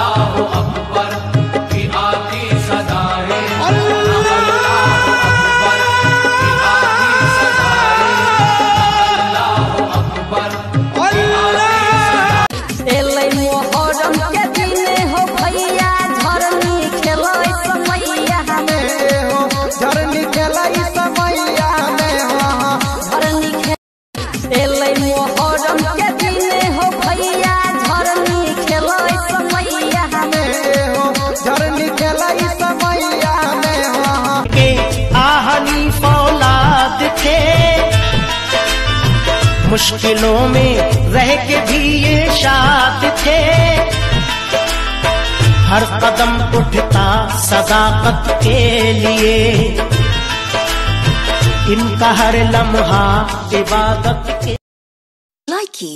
अल्लाहु अकबर की आती सदाएं, अल्लाहु अकबर की आती सदाएं, अल्लाहु अकबर की आती सदाएं। एलै मोहर्रम के दिने हो भैया झरनी खेलै समैया में हो, झरनी खेलाई समैया में हो, झरनी एलै मोहर्रम के दिने हो भैया झरनी खेलै समैया में हो, झरनी खेलाई समैया में हो। के आहनी फौलाद थे, मुश्किलों में रह के भी ये शाद थे। हर कदम उठता सदाकत के लिए, इनका हर लम्हा इबादत के। लाइकी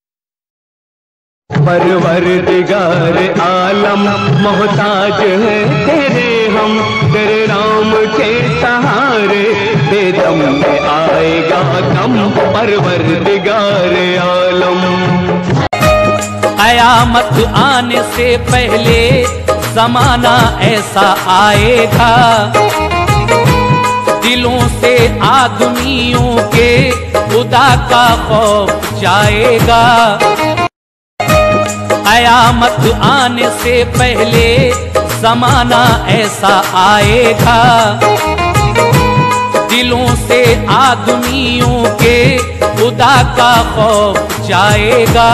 परवरदिगार आलम मोहताज है तेरे हम, तेरे नाम के सहारे बेदम में आएगा दम। परवरदिगार आलम कयामत आने से पहले जमाना ऐसा आएगा, दिलों से आदमियों के खुदा का खौफ जाएगा। कयामत आने से पहले जमाना ऐसा आएगा, दिलों से आदमियों के खुदा का खौफ जाएगा।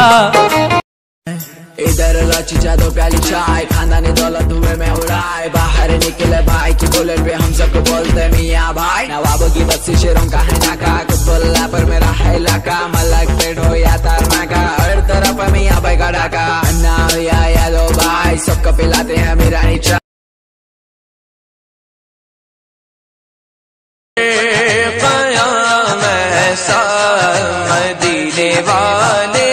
इधर लाची जादो प्याली चाय, खानदानी दौलत धुएं में उड़ाए, बाहर निकले भाई की बुलेट पे हम सबको बोलते मियाँ भाई। नवाबों की बस्ती शेरों का है नाका, कुतुबुल्ला पर मेरा है इलाका, मलक पेट हो या तारनाका, हर तरफ मियाँ भाई का डाका। अन्ना या यादो भाई सबको पिलाते हैं मेरा नीचा। कयाम ऐसा मदीने वाले